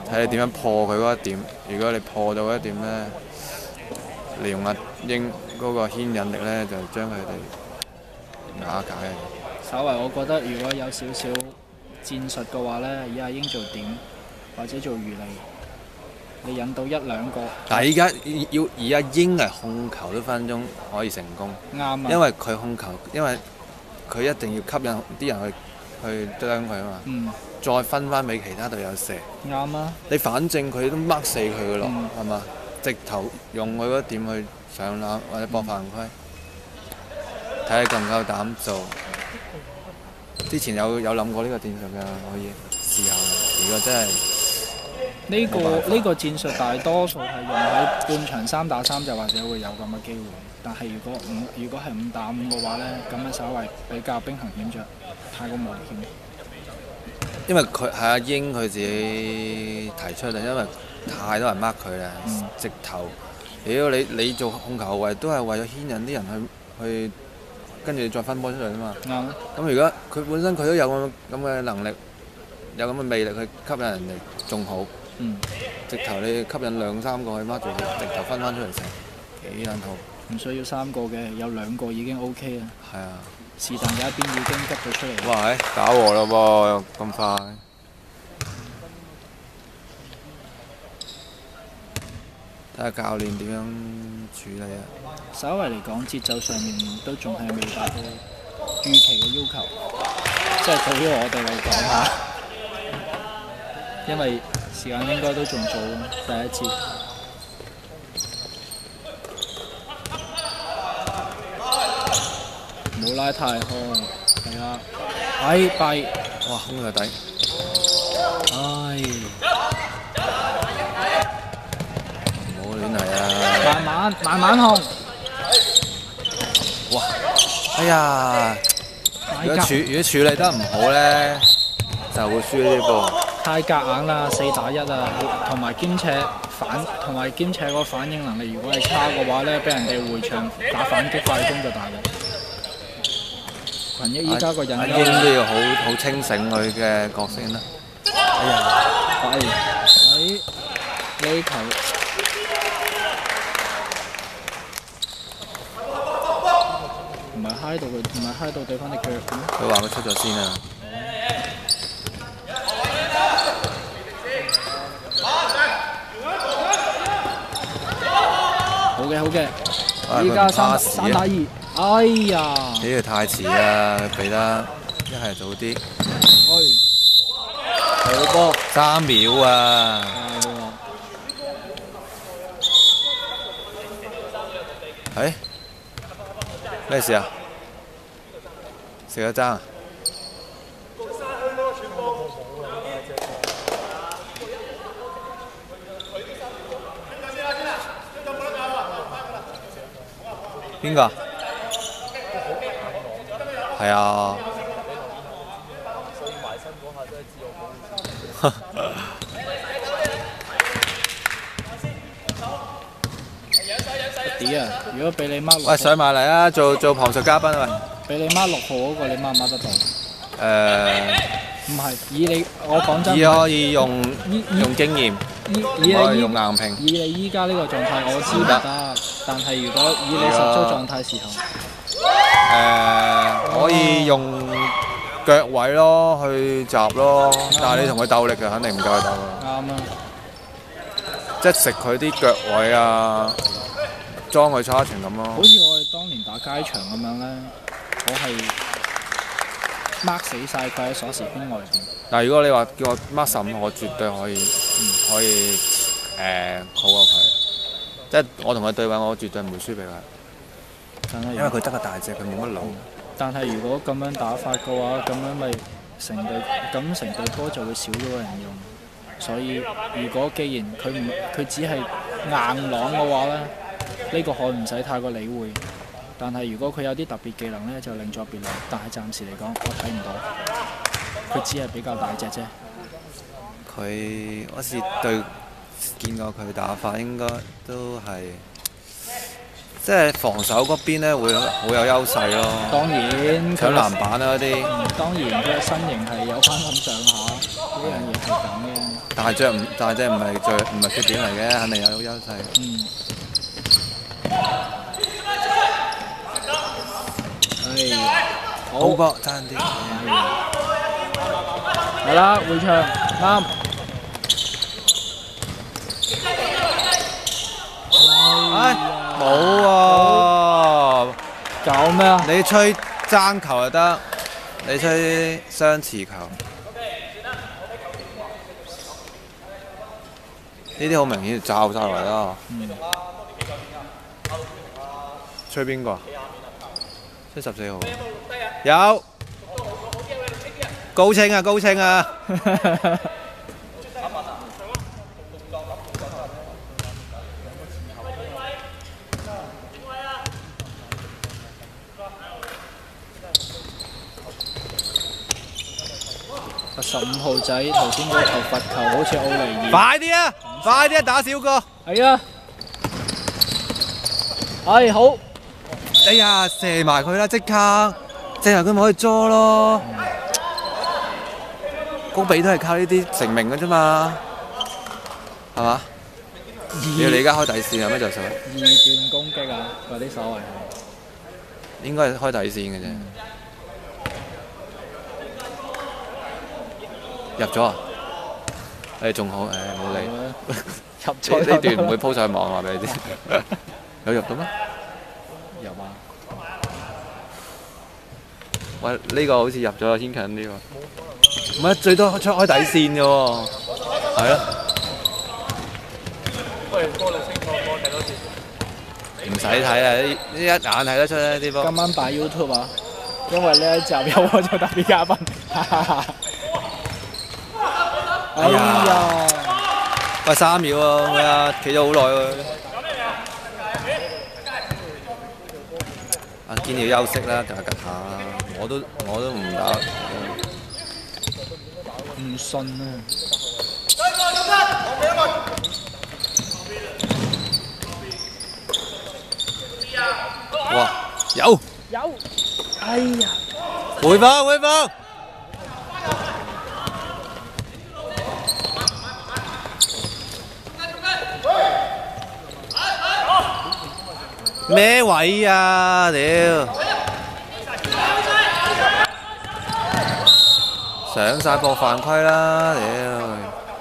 睇你點樣破佢嗰一點。如果你破到嗰一點呢，利用阿英嗰個牽引力呢，就將佢哋瓦解。 稍為我覺得如果有少少戰術嘅話呢，以阿英做點或者做魚餌，你引到一兩個。 但係依家要以阿英係控球都分鐘可以成功， 啱啊！ 因為佢控球，因為佢一定要吸引啲人去啄佢啊嘛。 嗯。 再分翻俾其他隊友射。 啱啊！ 你反正佢都 mark 死佢噶咯，係嘛？直頭用佢嗰點去上籃或者搏犯規，睇你夠唔夠膽做。之前有諗過呢個戰術㗎，可以試下。如果真係呢個戰術大多數係用喺半場3打3就或者會有咁嘅機會，但係如果係5打5嘅話呢，咁樣稍為比較兵行險著，太過冒險。 因為佢係阿英佢自己提出嚟，因為太多人 mark 佢啦，直頭。屌你做控球後衞都係為咗牽引啲人去，跟住再分波出嚟啊嘛。咁如果佢本身佢都有咁嘅能力，有咁嘅魅力去吸引人哋，仲好。直頭你吸引2、3個去 mark 住佢，直頭分翻出嚟成幾撚套。 唔需要3個嘅，有2個已經 OK 啦。 係啊。 是但有一邊已經急咗出嚟。 哇！打和咯噃，咁快。睇下教練點樣處理啊。 稍為嚟講，節奏上面都仲係未達到預期嘅要求，即係對於我哋嚟講嚇，因為時間應該都仲早，第一節。冇拉太開，係啊！弊！ 哇，空個底。唔好亂嚟啊！ 慢慢控。 哇！哎呀！如果處理得唔好咧，就會輸呢啲波。 太夾硬啦，4打1啊，同埋兼且個反應能力，如果係差嘅話咧，俾人哋回場打反擊快攻就大鑊。群益依家個人應都要好清醒佢嘅角色啦。哎呀！ 呢球唔係嗨到對方隻腳。 佢話佢出咗先啊！ 好嘅，依家3打2。哎呀！ 呢個太遲啦，俾得一係早啲。 好波 3秒啊！咩事啊？食咗爭啊？邊個？係啊。 如果俾你掹喂，上埋嚟啊！做旁述嘉賓啊！ 喂，俾你掹6號嗰個，你掹唔掹得到？唔係，我講真， 可以用經驗，可以用硬拼。 以你依家呢個狀態，我知得，但係如果以你十足狀態時候， 可以用腳位咯，去閘咯，但係你同佢鬥力嘅，肯定唔夠佢鬥啦。 啱啊！ 即係食佢啲腳位啊！裝佢差傳咁咯。 好似我哋當年打街場咁樣咧，我係 mark 死晒佢喺鎖匙圈外邊。 但如果你話叫我 mark 15，我絕對可以好過佢。即係我同佢對位，我絕對唔會輸俾佢。因為佢得個大隻，佢冇乜腦。 但係如果咁樣打法嘅話，咁樣咪成隊波就會少咗個人用。所以如果既然佢只係硬朗嘅話咧，呢個可唔使太過理會，但係如果佢有啲特別技能呢，就另作別論。但係暫時嚟講，我睇唔到，佢只係比較大隻啫。 佢我試見過佢打法，應該都係即係防守嗰邊呢會好有優勢咯。 當然搶籃板啊嗰啲。 當然佢嘅身形係有翻咁上下，呢樣嘢係咁嘅。 大隻唔係缺點嚟嘅，肯定有優勢。好波爭啲。 係啦，回場啱。 冇喎！ 搞咩啊？ 你吹爭球就得，你吹雙持球。呢啲好明顯罩晒嚟啦。吹邊個？吹14號。有。高清啊！高清啊！ 15號仔頭先嗰球罰球好似奧尼爾。 快啲啊！快啲啊！打少個。 係啊。係好。 哎呀，射埋佢啦！即刻，即係佢咪可以捉咯。高比都係靠呢啲成名嘅啫嘛，係嘛？你而家開底線有咩就數？ 二段攻擊啊，嗰啲所謂係。 應該係開底線嘅啫。入咗啊！誒仲好，誒冇理。 入咗呢段唔會鋪上網話俾你知。有入到咩？ 入啊！ 喂，呢個好似入咗啊，牽近啲喎。唔係最多出開底線嘅喎。係啊。喂，波你清楚，波睇多次。唔使睇啊！呢一眼睇得出咧啲波。 今晚擺 YouTube 啊，因為呢一集有我做特別嘉賓。哎呀！ 喂，3秒喎，係啊，企咗好耐喎。阿堅要休息啦，吉下。我都唔打。 唔信啊！ 哇！有！ 哎呀！ 回放！咩位啊？屌！上晒博犯規啦！屌！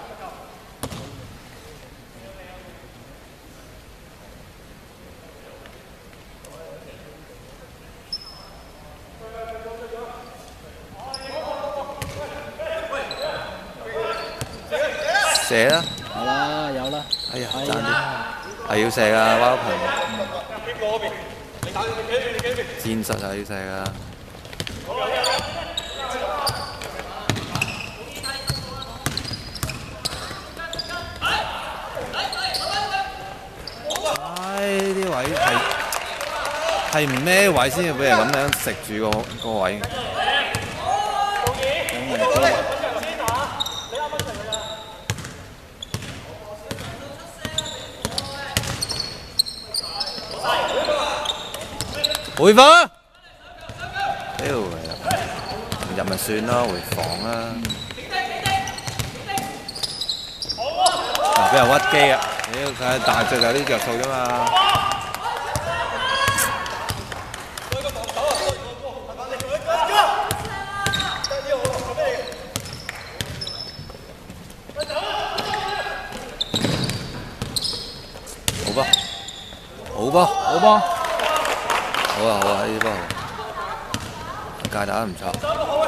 射啦！ 有啦，有啦！ 哎呀，爭啲，係要射啊，蛙鵬！戰術係要射啊！呢啲位係唔孭位先至俾人咁樣食住個位。回防！屌，入咪算啦，回防啦。俾人屈機啊！屌，佢大隻有啲着數啫嘛。好波，好波，好波。好啊，呢波界打得唔錯，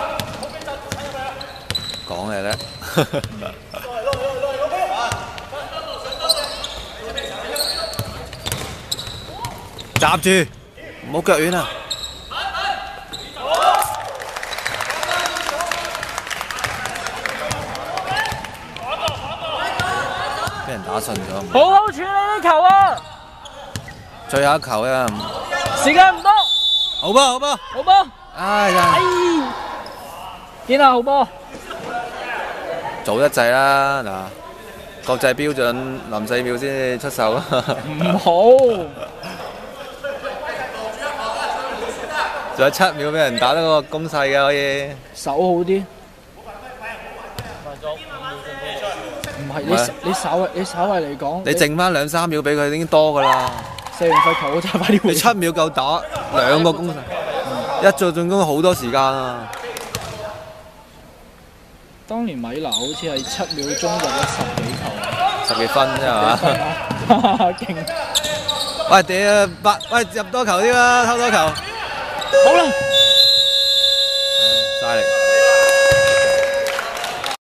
講嘢咧。閘住，唔好腳軟啊！俾人打順咗。 好好處理呢球啊！ 最後一球啊！ 時間唔多。 好波，好波， 好波！ 唉呀！ 見啊，好波！ 早得滯啦嗱，國際標準臨4秒先出手啦。 唔好。 仲有7秒俾人打得個攻勢嘅可以。 手好啲。唔係喂你稍為嚟講， 你剩翻2-3秒俾佢已經多㗎啦。 射完罰球好就快啲你回。 7秒夠打2個攻勢，一做進攻好多時間啊！ 當年米拿好似係7秒鐘入咗10幾球， 10幾分啫係嘛？ 勁！ 喂屌喂入多球啲啦，偷多球。 好啦。 嘥力。